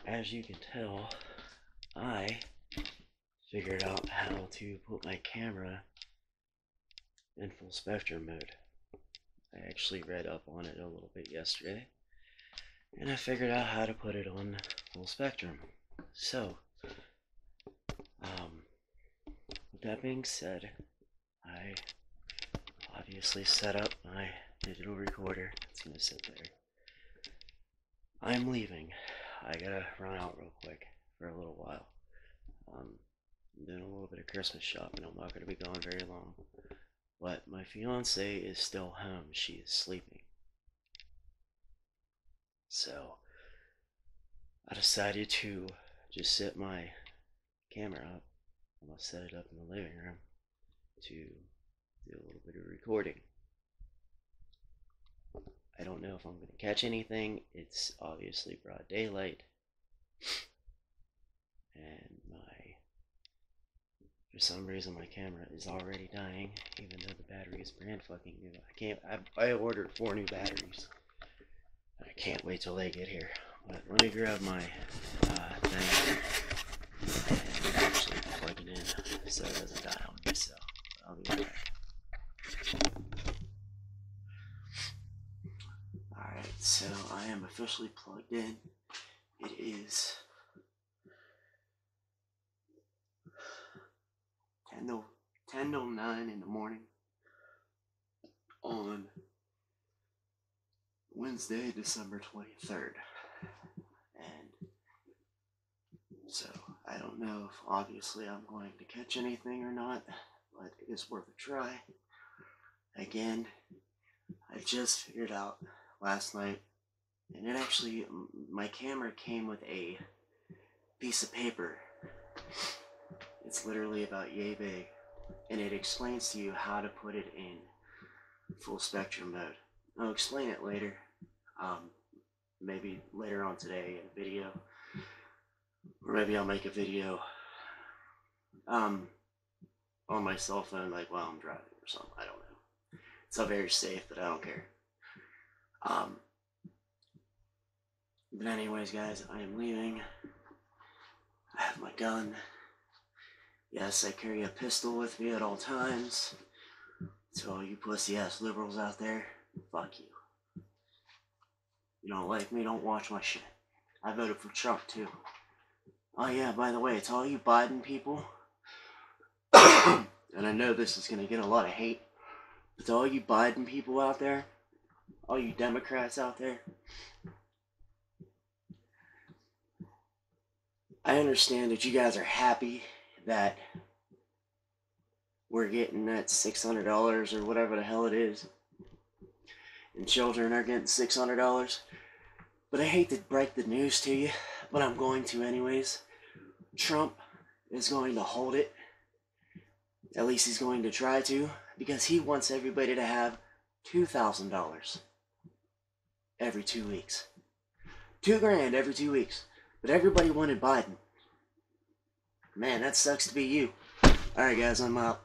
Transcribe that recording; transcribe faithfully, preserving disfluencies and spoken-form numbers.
as you can tell, I figured out how to put my camera in full spectrum mode. I actually read up on it a little bit yesterday, and I figured out how to put it on full spectrum. So, um, with that being said, I obviously set up my digital recorder. It's gonna sit there. I'm leaving. I gotta run out real quick for a little while. Um, I'm doing a little bit of Christmas shopping. I'm not gonna be gone very long. But my fiance is still home. She is sleeping. So I decided to just set my camera up. I'm gonna set it up in the living room to do a little bit of recording. I don't know if I'm gonna catch anything. It's obviously broad daylight, and my for some reason my camera is already dying, even though the battery is brand fucking new. I can't. I, I ordered four new batteries. I can't wait till they get here. But let me grab my uh, thing and actually plug it in so it doesn't die on me. So I'll be right back. Alright, so I am officially plugged in. It is ten oh nine in the morning on Wednesday, December twenty-third. And so I don't know if obviously I'm going to catch anything or not, but it is worth a try. Again, I just figured out last night, and it actually, my camera came with a piece of paper. It's literally about yay big, and it explains to you how to put it in full spectrum mode. I'll explain it later, um, maybe later on today in a video, or maybe I'll make a video um, on my cell phone, like while I'm driving or something. I don't know. It's not very safe, but I don't care. Um, but anyways, guys, I am leaving. I have my gun. Yes, I carry a pistol with me at all times. So all you pussy-ass liberals out there, fuck you. You don't like me, don't watch my shit. I voted for Trump, too. Oh yeah, by the way, it's all you Biden people. And I know this is going to get a lot of hate. But to all you Biden people out there, all you Democrats out there, I understand that you guys are happy that we're getting that six hundred dollars or whatever the hell it is, and children are getting six hundred dollars. But I hate to break the news to you, but I'm going to anyways. Trump is going to hold it. At least he's going to try to, because he wants everybody to have two thousand dollars every two weeks. Two grand every two weeks. But everybody wanted Biden. Man, that sucks to be you. Alright guys, I'm out.